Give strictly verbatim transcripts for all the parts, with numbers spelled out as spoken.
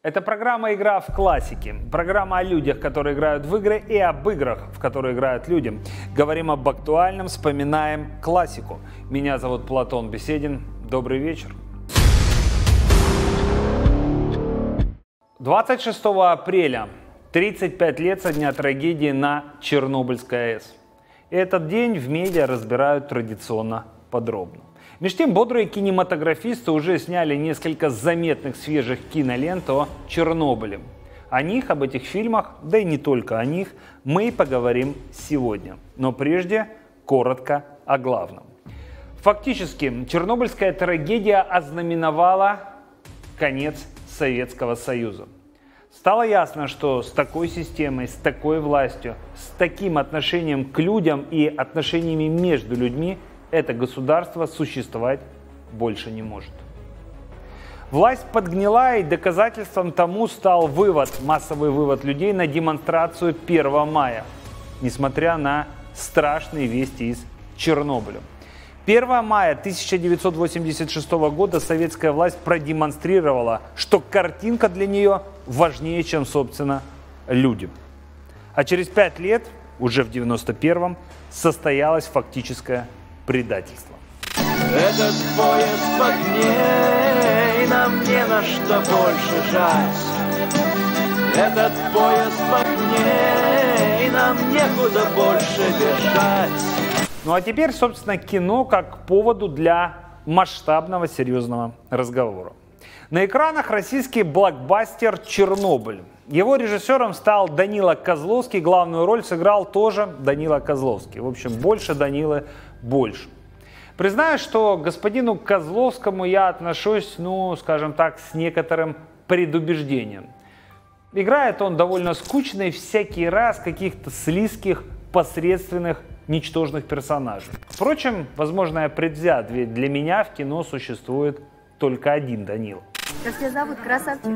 Это программа «Игра в классике». Программа о людях, которые играют в игры, и об играх, в которые играют люди. Говорим об актуальном, вспоминаем классику. Меня зовут Платон Беседин. Добрый вечер. двадцать шестого апреля. тридцать пять лет со дня трагедии на Чернобыльской АЭС. Этот день в медиа разбирают традиционно подробно. Между тем, бодрые кинематографисты уже сняли несколько заметных свежих кинолент о Чернобыле. О них, об этих фильмах, да и не только о них, мы и поговорим сегодня. Но прежде, коротко о главном. Фактически, Чернобыльская трагедия ознаменовала конец Советского Союза. Стало ясно, что с такой системой, с такой властью, с таким отношением к людям и отношениями между людьми это государство существовать больше не может. Власть подгнила, и доказательством тому стал вывод, массовый вывод людей на демонстрацию первого мая, несмотря на страшные вести из Чернобыля. первого мая тысяча девятьсот восемьдесят шестого года советская власть продемонстрировала, что картинка для нее важнее, чем, собственно, люди. А через пять лет, уже в девяносто первом, состоялось фактическое предательство. Этот поезд в огне, и нам не на что больше жать. Этот поезд в огне, и нам некуда больше бежать. Ну а теперь, собственно, кино как поводу для масштабного серьезного разговора. На экранах российский блокбастер «Чернобыль». Его режиссером стал Данила Козловский, главную роль сыграл тоже Данила Козловский. В общем, больше Данилы, больше. Признаюсь, что к господину Козловскому я отношусь, ну, скажем так, с некоторым предубеждением. Играет он довольно скучно и всякий раз каких-то слизких, посредственных, ничтожных персонажей. Впрочем, возможно, я предвзят, ведь для меня в кино существует только один Данила. Как тебя зовут, красавчик?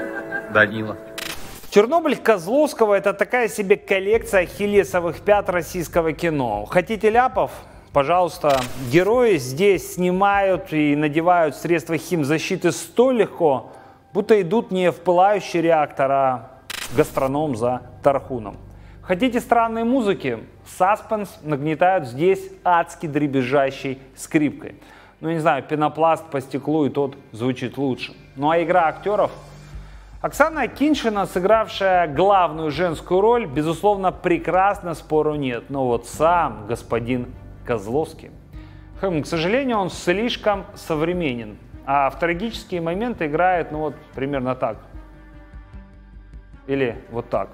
Данила. «Чернобыль» Козловского – это такая себе коллекция ахиллесовых пят российского кино. Хотите ляпов? Пожалуйста. Герои здесь снимают и надевают средства химзащиты столь легко, будто идут не в пылающий реактор, а в гастроном за Тархуном. Хотите странной музыки? Саспенс нагнетают здесь адски дребезжащей скрипкой. Ну, не знаю, пенопласт по стеклу, и тот звучит лучше. Ну, а игра актеров? Оксана Киньшина, сыгравшая главную женскую роль, безусловно, прекрасна, спору нет. Но вот сам господин Козловский, хм, к сожалению, он слишком современен. А в трагические моменты играет, ну вот, примерно так. Или вот так.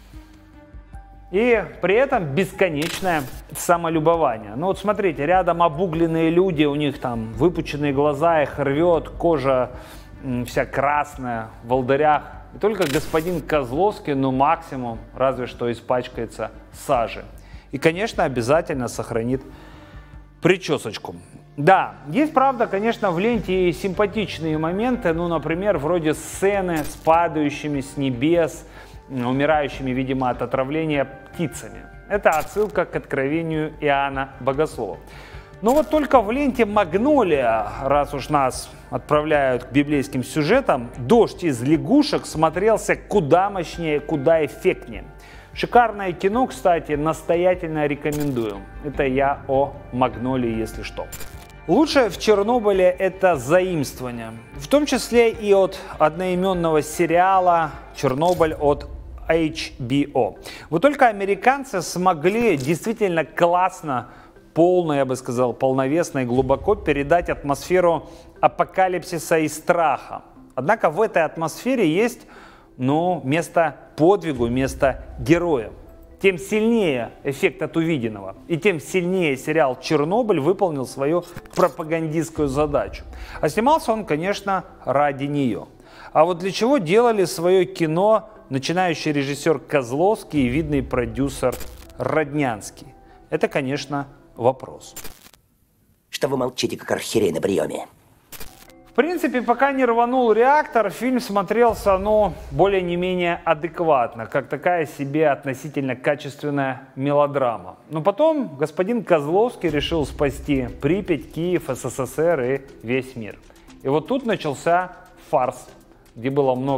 И при этом бесконечное самолюбование. Ну вот смотрите, рядом обугленные люди, у них там выпученные глаза, их рвет, кожа м, вся красная, в волдырях. И только господин Козловский, ну максимум, разве что испачкается сажей. И, конечно, обязательно сохранит причесочку. Да, есть, правда, конечно, в ленте и симпатичные моменты, ну, например, вроде сцены с падающими с небес, умирающими, видимо, от отравления птицами. Это отсылка к откровению Иоанна Богослова. Но вот только в ленте «Магнолия», раз уж нас отправляют к библейским сюжетам, «Дождь из лягушек» смотрелся куда мощнее, куда эффектнее. Шикарное кино, кстати, настоятельно рекомендую. Это я о «Магнолии», если что. Лучшее в Чернобыле – это заимствование, в том числе и от одноименного сериала «Чернобыль» от эйч би о. Вот только американцы смогли действительно классно, полно, я бы сказал, полновесно и глубоко передать атмосферу апокалипсиса и страха. Однако в этой атмосфере есть, ну, место подвигу, место героя. Тем сильнее эффект от увиденного, и тем сильнее сериал «Чернобыль» выполнил свою пропагандистскую задачу. А снимался он, конечно, ради нее. А вот для чего делали свое кино начинающий режиссер Козловский и видный продюсер Роднянский? Это, конечно, вопрос. Что вы молчите, как архиерей на приеме? В принципе, пока не рванул реактор, фильм смотрелся, ну, более не менее адекватно, как такая себе относительно качественная мелодрама. Но потом господин Козловский решил спасти Припять, Киев, эс эс эс эр и весь мир. И вот тут начался фарс, где было много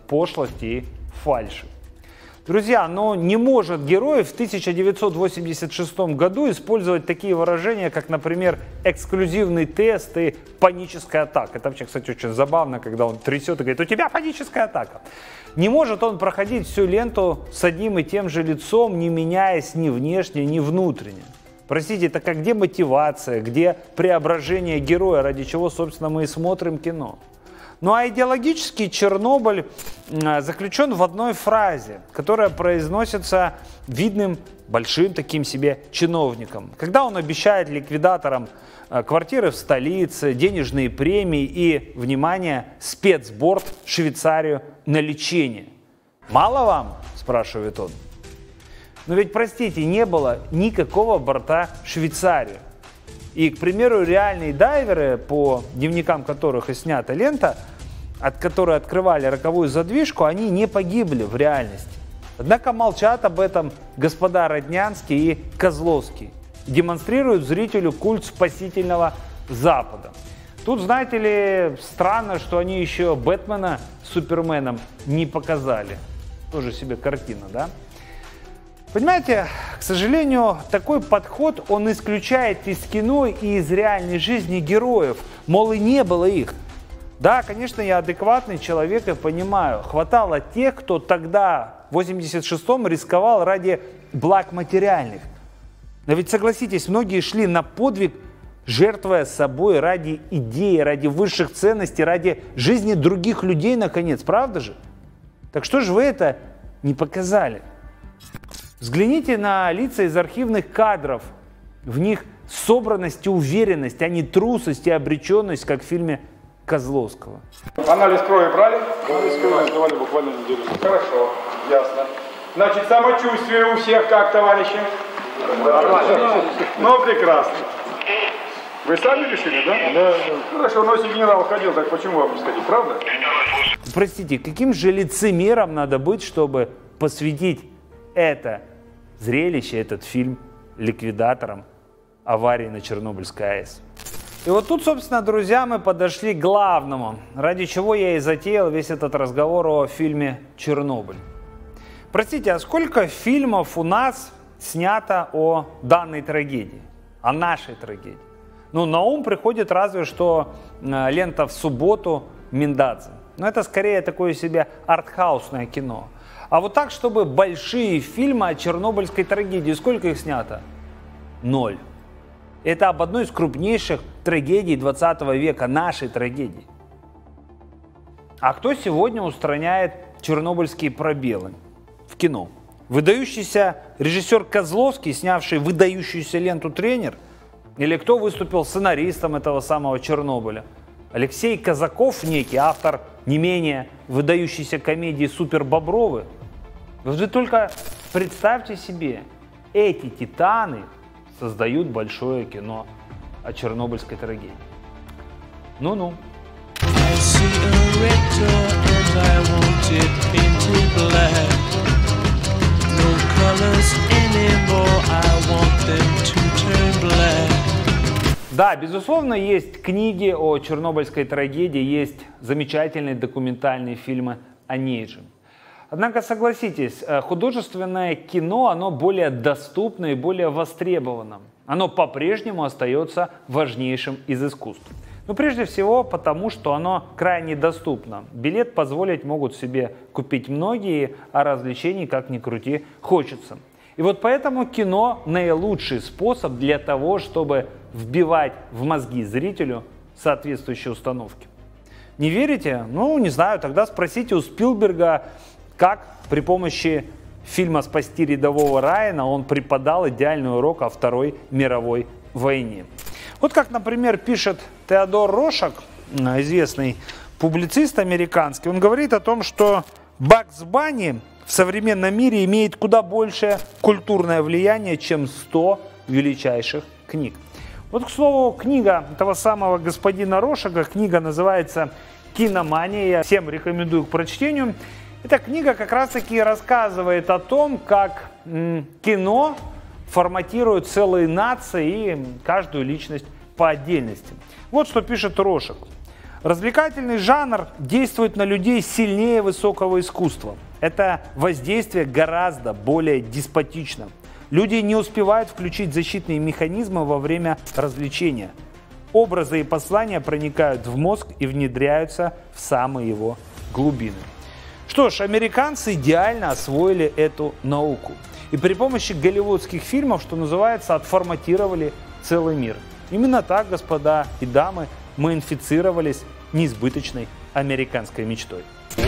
пошлости и фальши. Друзья, но не может герой в тысяча девятьсот восемьдесят шестом году использовать такие выражения, как, например, эксклюзивный тест и паническая атака. Это вообще, кстати, очень забавно, когда он трясет и говорит: у тебя паническая атака. Не может он проходить всю ленту с одним и тем же лицом, не меняясь ни внешне, ни внутренне. Простите, это как где мотивация, где преображение героя, ради чего, собственно, мы и смотрим кино. Ну а идеологический Чернобыль заключен в одной фразе, которая произносится видным, большим таким себе чиновником. Когда он обещает ликвидаторам квартиры в столице, денежные премии и, внимание, спецборд в Швейцарию на лечение. «Мало вам?» – спрашивает он. Но ведь, простите, не было никакого борта в Швейцарию. И, к примеру, реальные дайверы, по дневникам которых и снята лента, от которой открывали роковую задвижку, они не погибли в реальности. Однако молчат об этом господа Роднянский и Козловский. Демонстрируют зрителю культ спасительного Запада. Тут, знаете ли, странно, что они еще Бэтмена с Суперменом не показали. Тоже себе картина, да? Понимаете, к сожалению, такой подход, он исключает из кино и из реальной жизни героев, мол, и не было их. Да, конечно, я адекватный человек и понимаю, хватало тех, кто тогда, в восемьдесят шестом, рисковал ради благ материальных. Но ведь, согласитесь, многие шли на подвиг, жертвуя собой ради идеи, ради высших ценностей, ради жизни других людей, наконец, правда же? Так что же вы это не показали? Взгляните на лица из архивных кадров. В них собранность и уверенность, а не трусость и обреченность, как в фильме Козловского. Анализ крови брали? Анализ крови сдавали буквально неделю. Хорошо, ясно. Значит, самочувствие у всех как, товарищи? Нормально. Ну, прекрасно. Вы сами решили, да? Да. Хорошо, но если генерал ходил, так почему вам не сходить, правда? Простите, каким же лицемером надо быть, чтобы посвятить это зрелище, этот фильм ликвидаторам аварии на Чернобыльской АЭС? И вот тут, собственно, друзья, мы подошли к главному, ради чего я и затеял весь этот разговор о фильме «Чернобыль». Простите, а сколько фильмов у нас снято о данной трагедии, о нашей трагедии? Ну, на ум приходит разве что лента «В субботу» Миндадзе. Но это скорее такое себе артхаусное кино. А вот так, чтобы большие фильмы о чернобыльской трагедии, сколько их снято? Ноль. Это об одной из крупнейших трагедий двадцатого века, нашей трагедии. А кто сегодня устраняет чернобыльские пробелы в кино? Выдающийся режиссер Козловский, снявший выдающуюся ленту «Тренер»? Или кто выступил сценаристом этого самого Чернобыля? Алексей Казаков некий, автор не менее выдающейся комедии «Супер Бобровы». Вы только представьте себе, эти титаны создают большое кино о чернобыльской трагедии. Ну-ну. Да, безусловно, есть книги о чернобыльской трагедии, есть замечательные документальные фильмы о ней же. Однако, согласитесь, художественное кино, оно более доступно и более востребовано. Оно по-прежнему остается важнейшим из искусств. Но прежде всего потому, что оно крайне доступно. Билет позволить могут себе купить многие, а развлечений, как ни крути, хочется. И вот поэтому кино наилучший способ для того, чтобы вбивать в мозги зрителю соответствующие установки. Не верите? Ну, не знаю, тогда спросите у Спилберга, как при помощи фильма «Спасти рядового Райана» он преподал идеальный урок о Второй мировой войне. Вот как, например, пишет Теодор Рошак, известный публицист американский, он говорит о том, что Бакс Банни в современном мире имеет куда большее культурное влияние, чем сто величайших книг. Вот, к слову, книга этого самого господина Рошага, книга называется «Киномания», я всем рекомендую к прочтению. Эта книга как раз-таки рассказывает о том, как м, кино форматирует целые нации и каждую личность по отдельности. Вот что пишет Рошак. Развлекательный жанр действует на людей сильнее высокого искусства. Это воздействие гораздо более деспотично. Люди не успевают включить защитные механизмы во время развлечения. Образы и послания проникают в мозг и внедряются в самые его глубины. Что ж, американцы идеально освоили эту науку. И при помощи голливудских фильмов, что называется, отформатировали целый мир. Именно так, господа и дамы, мы инфицировались неизбыточной американской мечтой.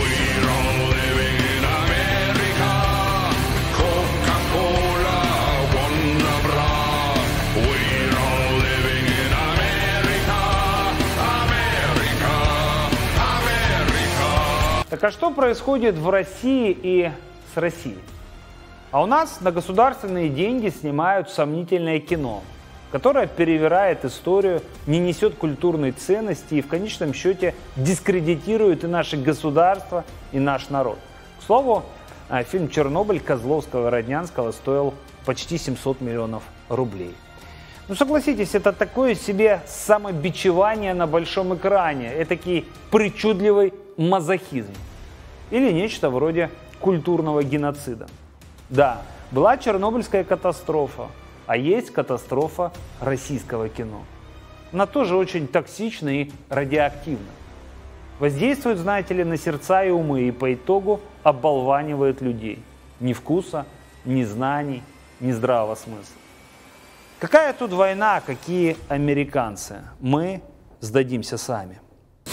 Так а что происходит в России и с Россией? А у нас на государственные деньги снимают сомнительное кино, которое перевирает историю, не несет культурной ценности и в конечном счете дискредитирует и наше государство, и наш народ. К слову, фильм «Чернобыль» Козловского-Роднянского стоил почти семьсот миллионов рублей. Ну согласитесь, это такое себе самобичевание на большом экране, этакий причудливый мазохизм. Или нечто вроде культурного геноцида. Да, была Чернобыльская катастрофа, а есть катастрофа российского кино. Она тоже очень токсична и радиоактивна. Воздействует, знаете ли, на сердца и умы, и по итогу оболванивает людей. Ни вкуса, ни знаний, ни здравого смысла. Какая тут война, какие американцы? Мы сдадимся сами.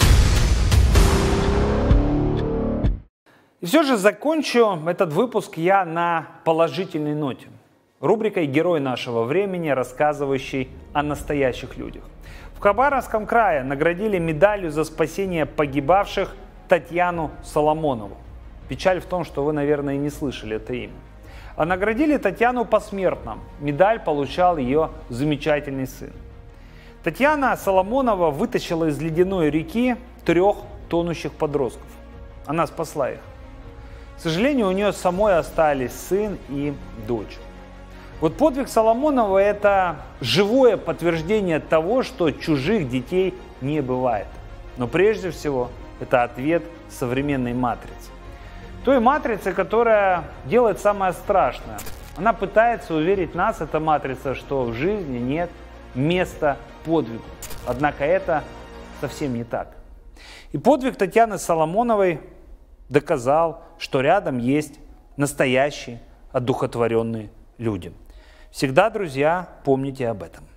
И все же закончу этот выпуск я на положительной ноте. Рубрикой «Герой нашего времени», рассказывающей о настоящих людях. В Хабаровском крае наградили медалью за спасение погибавших Татьяну Соломонову. Печаль в том, что вы, наверное, и не слышали это имя. А наградили Татьяну посмертно. Медаль получал ее замечательный сын. Татьяна Соломонова вытащила из ледяной реки трех тонущих подростков. Она спасла их. К сожалению, у нее самой остались сын и дочь. Вот подвиг Соломонова – это живое подтверждение того, что чужих детей не бывает. Но прежде всего, это ответ современной матрицы. Той матрицы, которая делает самое страшное. Она пытается уверить нас, эта матрица, что в жизни нет места подвигу. Однако это совсем не так. И подвиг Татьяны Соломоновой доказал, что рядом есть настоящие, одухотворенные люди. Всегда, друзья, помните об этом.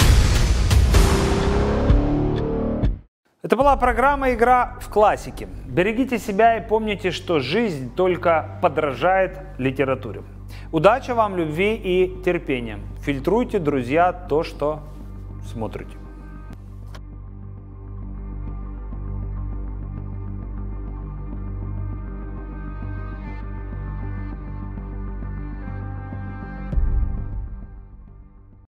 Это была программа «Игра в классике». Берегите себя и помните, что жизнь только подражает литературе. Удачи вам, любви и терпения. Фильтруйте, друзья, то, что смотрите.